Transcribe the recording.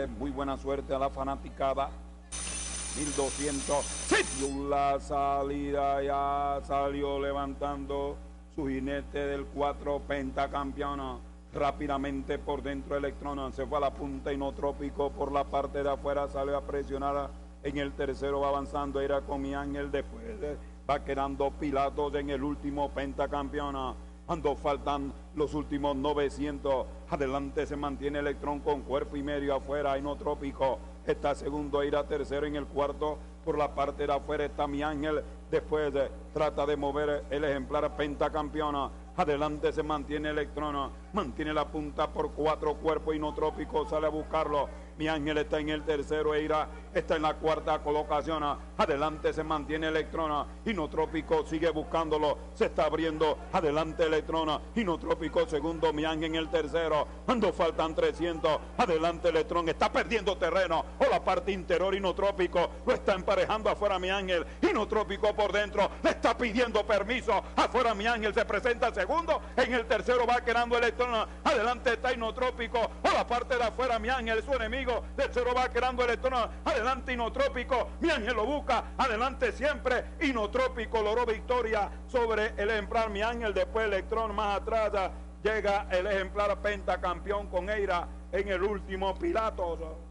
Muy buena suerte a la fanaticada. 1200. Sitio la salida, ya salió levantando su jinete del 4 pentacampeona. Rápidamente por dentro Electrona, se fue a la punta Inotrópico por la parte de afuera, salió a presionar en el tercero, va avanzando, era con mi Ángel, después va quedando Pilatos en el último pentacampeona. Cuando faltan los últimos 900, adelante se mantiene Electrón con cuerpo y medio, afuera Inotrópico, está segundo, irá tercero, en el cuarto por la parte de afuera está mi Ángel, después trata de mover el ejemplar pentacampeona. Adelante se mantiene Electrona, mantiene la punta por 4 cuerpos, Inotrópico sale a buscarlo. Mi Ángel está en el tercero, Eira está en la cuarta colocación. Adelante se mantiene Electrona, Inotrópico sigue buscándolo, se está abriendo. Adelante Electrona, Inotrópico segundo, mi Ángel en el tercero. Cuando faltan 300, adelante Electrón, está perdiendo terreno. O la parte interior, Inotrópico lo está emparejando afuera mi Ángel. Inotrópico por dentro le está pidiendo permiso. Afuera mi Ángel se presenta segundo, en el tercero va quedando Electrona. Adelante está Inotrópico, o la parte de afuera mi Ángel, su enemigo. Tercero va quedando Electrona, adelante Inotrópico, mi Ángel lo busca, adelante siempre Inotrópico, logró victoria sobre el ejemplar mi Ángel, después Electrón más atrás llega el ejemplar pentacampeón con Eira en el último Pilatos.